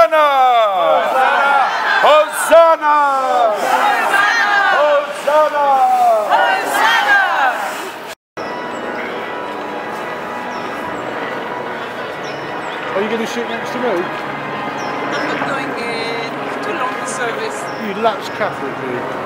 Hosanna! Hosanna! Hosanna! Are you going to shoot next to me? I'm not going in. It's too long for service. You lapsed Catholic, dude.